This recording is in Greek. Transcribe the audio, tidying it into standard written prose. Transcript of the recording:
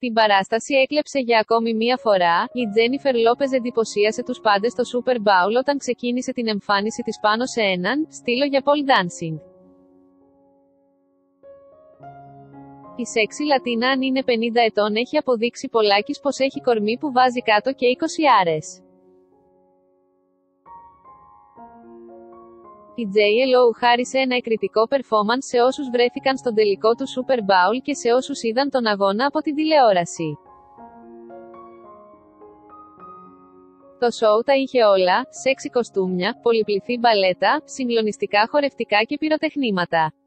Την παράσταση έκλεψε για ακόμη μία φορά. Η Τζένιφερ Λόπεζ εντυπωσίασε τους πάντες στο Super Bowl όταν ξεκίνησε την εμφάνιση της πάνω σε έναν στήλο για pole dancing. Η σεξι Λατίνα, αν είναι 50 ετών, έχει αποδείξει πολλάκις πως έχει κορμί που βάζει κάτω και 20 άρες. Η JLO χάρισε ένα εκρητικό performance σε όσους βρέθηκαν στον τελικό του Super Bowl και σε όσους είδαν τον αγώνα από την τηλεόραση. Το σόου τα είχε όλα: σεξι κοστούμια, πολυπληθή μπαλέτα, συγκλονιστικά χορευτικά και πυροτεχνήματα.